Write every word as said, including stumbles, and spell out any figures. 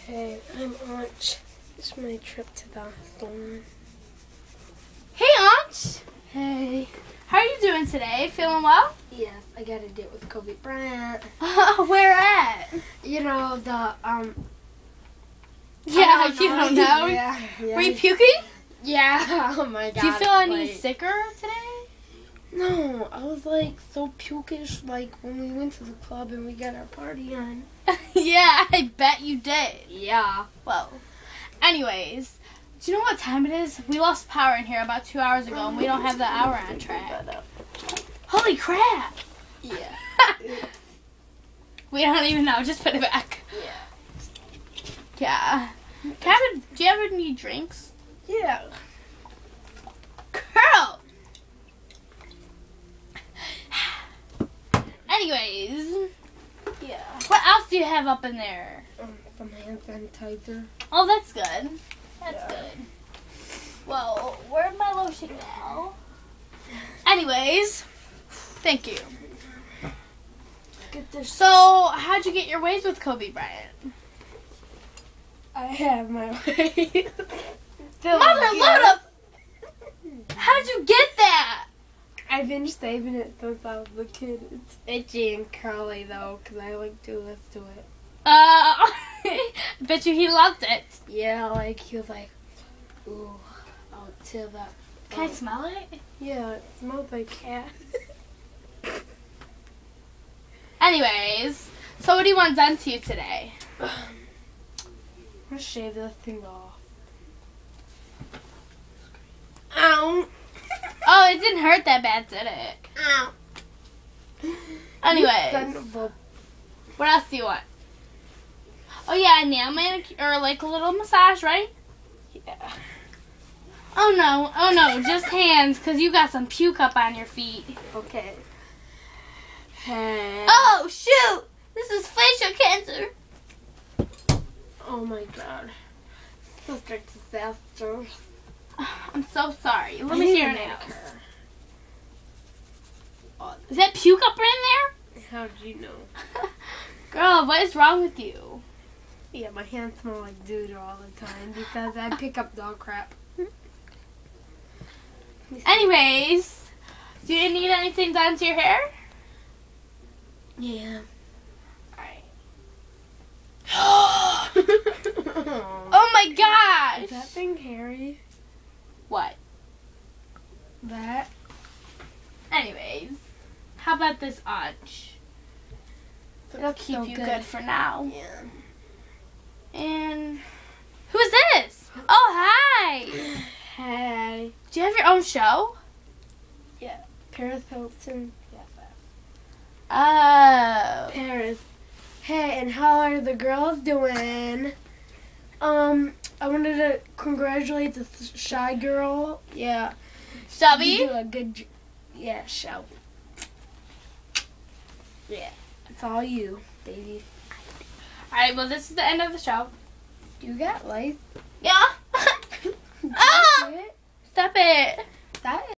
Hey, I'm Anch. It's my trip to the storm. Hey, Anch. Hey. How are you doing today? Feeling well? Yes, I got a date with Kobe Bryant. Where at? You know, the, um... Yeah, I don't you know. don't know? Yeah, yeah. Were you puking? Yeah, oh my god. Do you feel any like, sicker today? No, I was like so pukish like when we went to the club and we got our party on. Yeah, I bet you did. Yeah. Well, anyways, do you know what time it is? We lost power in here about two hours ago, and we don't have the hour on track. Holy crap! Yeah. We don't even know. Just put it back. Yeah. Yeah. Can I have a, do you have any drinks? Yeah. Girl! Anyways, Yeah. what else do you have up in there? Um, some hand sanitizer. Oh, that's good. That's Yeah. good. Well, where's my lotion now? Anyways, thank you. Get this. So, how'd you get your ways with Kobe Bryant? I have my way. Mother, load up! How'd you get that? I've been saving it since I was a kid. It's itchy and curly though, because I like to lift to it. Uh, I bet you he loved it. Yeah, like he was like, ooh, I'll till that. Can I smell it? Yeah, it smells like cat. Anyways, so what do you want done to you today? I'm gonna shave this thing off. Ow! Oh, it didn't hurt that bad, did it? Ow! Anyways, what else do you want? Oh yeah, a nail manicure, or like a little massage, right? Yeah. Oh no, oh no, just hands, because you got some puke up on your feet. Okay. Hey. Oh shoot! This is facial cancer. Oh my god. Sister disaster. I'm so sorry. Let I me need see a your nails. manicure. Is that puke up in there? How did you know? Girl, what is wrong with you? Yeah, my hands smell like doo all the time because I pick up dog crap. Anyways, do you need anything done to your hair? Yeah. Alright. oh Oh my gosh! Is that thing hairy? What? That? Anyways, how about this Anch? It'll keep so you good. good for now. Yeah. And who's this? Oh, hi! Hey. Do you have your own show? Yeah. Paris Hilton. Yeah. Oh. Paris. Hey, and how are the girls doing? Um, I wanted to congratulate the shy girl. Yeah. Shelby? You do a good j- Yeah, Shelby. Yeah. It's all you, baby. Alright, well, this is the end of the show. You got life. Yeah? That's Ah! it. Stop it. That